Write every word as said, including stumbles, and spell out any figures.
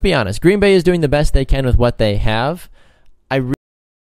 be honest. Green Bay is doing the best they can with what they have.